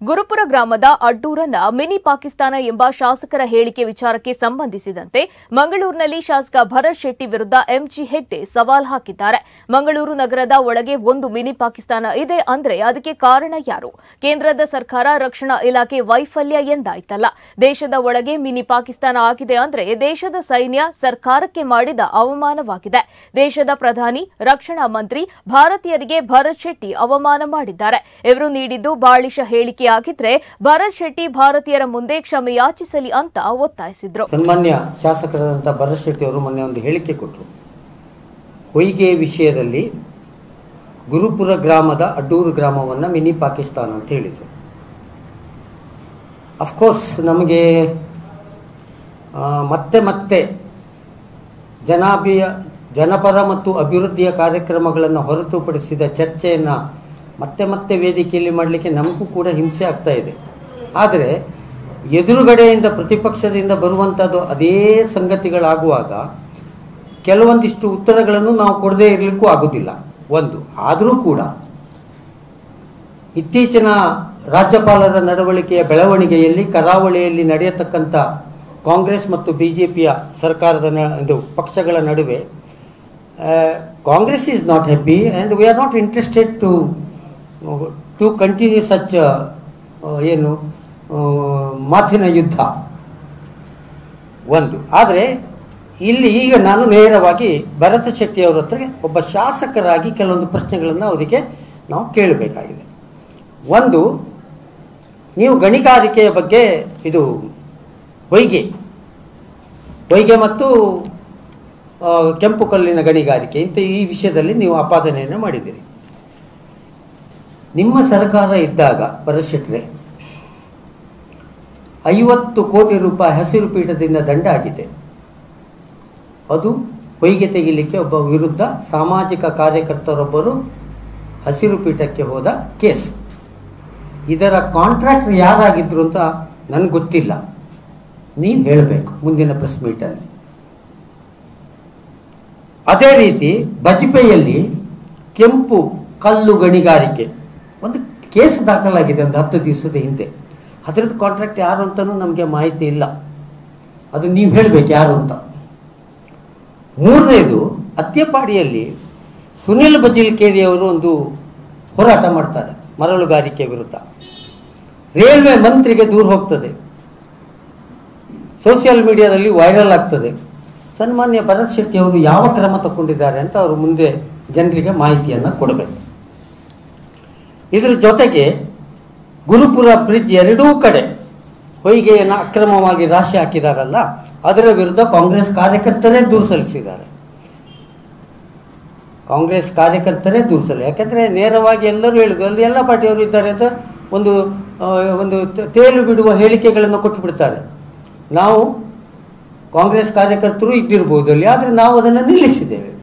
ಗುರುಪುರ ಗ್ರಾಮದ ಅಡ್ಡೂರನ್ನ ಮಿನಿ ಪಾಕಿಸ್ತಾನ ಎಂಬ ಶಾಸಕರ ಹೇಳಿಕೆ ವಿಚಾರಕ್ಕೆ ಸಂಬಂಧಿಸಿದಂತೆ ಮಂಗಳೂರಿನಲ್ಲಿ ಶಾಸಕ ಭರತ್ ಶೆಟ್ಟಿ ವಿರುದ್ಧ ಎಂಜಿ ಹೆಗ್ಡೆ ಸವಾಲ್ ಹಾಕಿದ್ದಾರೆ. ಮಂಗಳೂರು ನಗರದ ಒಳಗೆ ಒಂದು ಮಿನಿ ಪಾಕಿಸ್ತಾನ ಇದೆ ಅಂದ್ರೆ ಅದಕ್ಕೆ ಕಾರಣ ಯಾರು? ಕೇಂದ್ರದ ಸರ್ಕಾರ, ರಕ್ಷಣಾ ಇಲಾಖೆ ವೈಫಲ್ಯ ಎಂದಾಯ್ತಲ್ಲ. ದೇಶದ ಒಳಗೆ ಮಿನಿ ಪಾಕಿಸ್ತಾನ ಆಗಿದೆ ಅಂದ್ರೆ ದೇಶದ ಸೈನ್ಯ ಸರ್ಕಾರಕ್ಕೆ ಮಾಡಿದ ಅವಮಾನವಾಗಿದೆ. ದೇಶದ ಪ್ರಧಾನಿ, ರಕ್ಷಣಾ ಮಂತ್ರಿ ಭಾರತೀಯರಿಗೆ ಭರತ್ ಶೆಟ್ಟಿ ಅವಮಾನ ಮಾಡಿದ್ದಾರೆ. ಇವರು ನೀಡಿದ್ದು ಬಾಳಿಶ ಹೇಳಿಕೆ ಆಗಿದ್ರೆ ಭರತ್ ಶೆಟ್ಟಿ ಭಾರತೀಯರ ಮುಂದೆ ಕ್ಷಮೆ ಯಾಚಿಸಲಿ ಅಂತ ಒತ್ತಾಯಿಸಿದ್ರು. ಸನ್ಮಾನ್ಯ ಶಾಸಕರಾದಂಥ ಭರತ್ ಶೆಟ್ಟಿ ಅವರು ಮೊನ್ನೆ ಒಂದು ಹೇಳಿಕೆ ಕೊಟ್ಟರು. ಹೊಯ್ಗೆ ವಿಷಯದಲ್ಲಿ ಗುರುಪುರ ಗ್ರಾಮದ ಅಡ್ಡೂರು ಗ್ರಾಮವನ್ನು ಮಿನಿ ಪಾಕಿಸ್ತಾನ ಅಂತ ಹೇಳಿದರು. ಅಫ್ಕೋರ್ಸ್ ನಮಗೆ ಮತ್ತೆ ಜನಪರ ಮತ್ತು ಅಭಿವೃದ್ಧಿಯ ಕಾರ್ಯಕ್ರಮಗಳನ್ನು ಹೊರತುಪಡಿಸಿದ ಚರ್ಚೆಯನ್ನು ಮತ್ತೆ ವೇದಿಕೆಯಲ್ಲಿ ಮಾಡಲಿಕ್ಕೆ ನಮಗೂ ಕೂಡ ಹಿಂಸೆ ಆಗ್ತಾ ಇದೆ. ಆದರೆ ಎದುರುಗಡೆಯಿಂದ ಪ್ರತಿಪಕ್ಷದಿಂದ ಬರುವಂಥದ್ದು ಅದೇ ಸಂಗತಿಗಳಾಗುವಾಗ ಕೆಲವೊಂದಿಷ್ಟು ಉತ್ತರಗಳನ್ನು ನಾವು ಕೊಡದೇ ಇರಲಿಕ್ಕೂ ಆಗೋದಿಲ್ಲ. ಆದರೂ ಕೂಡ ಇತ್ತೀಚಿನ ರಾಜ್ಯಪಾಲರ ನಡವಳಿಕೆಯ ಬೆಳವಣಿಗೆಯಲ್ಲಿ ಕರಾವಳಿಯಲ್ಲಿ ನಡೆಯತಕ್ಕಂಥ ಕಾಂಗ್ರೆಸ್ ಮತ್ತು ಬಿಜೆಪಿಯ ಸರ್ಕಾರದ ಪಕ್ಷಗಳ ನಡುವೆ Congress is not happy and we are not interested to continue such ಮಾತಿನ ಯುದ್ಧ ಆದರೆ ಇಲ್ಲಿ ಈಗ ನಾನು ನೇರವಾಗಿ ಭರತ್ ಶೆಟ್ಟಿ ಅವರ ಹತ್ರ ಒಬ್ಬ ಶಾಸಕರಾಗಿ ಕೆಲವೊಂದು ಪ್ರಶ್ನೆಗಳನ್ನು ಅವರಿಗೆ ನಾವು ಕೇಳಬೇಕಾಗಿದೆ. ನೀವು ಗಣಿಗಾರಿಕೆಯ ಬಗ್ಗೆ ಇದು ಹೊಯ್ಗೆ ಮತ್ತು ಕೆಂಪು ಕಲ್ಲಿನ ಗಣಿಗಾರಿಕೆ ಈ ವಿಷಯದಲ್ಲಿ ನೀವು ಆಪಾದನೆಯನ್ನು ಮಾಡಿದ್ದೀರಿ. ನಿಮ್ಮ ಸರ್ಕಾರ ಇದ್ದಾಗ ಭರತ್ ಶೆಟ್ಟಿ 50 ಕೋಟಿ ರೂಪಾಯಿ ಹಸಿರು ಪೀಠದಿಂದ ದಂಡ ಆಗಿದೆ. ಅದು ಹೊಯ್ಗೆ ತೆಗಿಲಿಕ್ಕೆ ಒಬ್ಬ ವಿರುದ್ಧ ಸಾಮಾಜಿಕ ಕಾರ್ಯಕರ್ತರೊಬ್ಬರು ಹಸಿರು ಪೀಠಕ್ಕೆ ಹೋದ ಕೇಸ್. ಇದರ ಕಾಂಟ್ರಾಕ್ಟರ್ ಯಾರಾಗಿದ್ರು ಅಂತ ನನಗೆ ಗೊತ್ತಿಲ್ಲ, ನೀವು ಹೇಳಬೇಕು ಮುಂದಿನ ಪ್ರೆಸ್ ಮೀಟಲ್ಲಿ. ಅದೇ ರೀತಿ ಬಜ್ಪೆಯಲ್ಲಿ ಕೆಂಪು ಕಲ್ಲು ಗಣಿಗಾರಿಕೆ ಒಂದು ಕೇಸ್ ದಾಖಲಾಗಿದೆ ಒಂದು 10 ದಿವಸದ ಹಿಂದೆ. ಅದರದ್ದು ಕಾಂಟ್ರಾಕ್ಟ್ ಯಾರು ಅಂತಲೂ ನಮಗೆ ಮಾಹಿತಿ ಇಲ್ಲ, ಅದು ನೀವು ಹೇಳಬೇಕು ಯಾರು ಅಂತ. ಮೂರನೇದು, ಅತ್ಯಪಾಡಿಯಲ್ಲಿ ಸುನಿಲ್ ಬಜಿಲ್ಕೇರಿ ಅವರು ಒಂದು ಹೋರಾಟ ಮಾಡ್ತಾರೆ ಮರಳುಗಾರಿಕೆ ವಿರುದ್ಧ. ರೈಲ್ವೆ ಮಂತ್ರಿಗೆ ದೂರ ಹೋಗ್ತದೆ, ಸೋಷಿಯಲ್ ಮೀಡಿಯಾದಲ್ಲಿ ವೈರಲ್ ಆಗ್ತದೆ. ಸನ್ಮಾನ್ಯ ಭರತ್ ಶೆಟ್ಟಿ ಅವರು ಯಾವ ಕ್ರಮ ತಗೊಂಡಿದ್ದಾರೆ ಅಂತ ಅವರು ಮುಂದೆ ಜನರಿಗೆ ಮಾಹಿತಿಯನ್ನು ಕೊಡಬೇಕು. ಇದರ ಜೊತೆಗೆ ಗುರುಪುರ ಬ್ರಿಡ್ಜ್ ಎರಡೂ ಕಡೆ ಹೊಯ್ಗೆಯನ್ನು ಅಕ್ರಮವಾಗಿ ರಾಶಿ ಹಾಕಿದಾರಲ್ಲ, ಅದರ ವಿರುದ್ಧ ಕಾಂಗ್ರೆಸ್ ಕಾರ್ಯಕರ್ತರೇ ದೂರು ಸಲ್ಲಿಸಿದ್ದಾರೆ. ಯಾಕೆಂದರೆ ನೇರವಾಗಿ ಎಲ್ಲರೂ ಹೇಳಿದ್ರು ಅಲ್ಲಿ ಎಲ್ಲ ಪಾರ್ಟಿಯವರು ಇದ್ದಾರೆ ಅಂತ ಒಂದು ತೇಲು ಬಿಡುವ ಹೇಳಿಕೆಗಳನ್ನು ಕೊಟ್ಟು ಬಿಡ್ತಾರೆ. ನಾವು ಕಾಂಗ್ರೆಸ್ ಕಾರ್ಯಕರ್ತರು ಇದ್ದಿರ್ಬೋದು ಅಲ್ಲಿ, ಆದರೆ ನಾವು ಅದನ್ನು ನಿಲ್ಲಿಸಿದ್ದೇವೆ.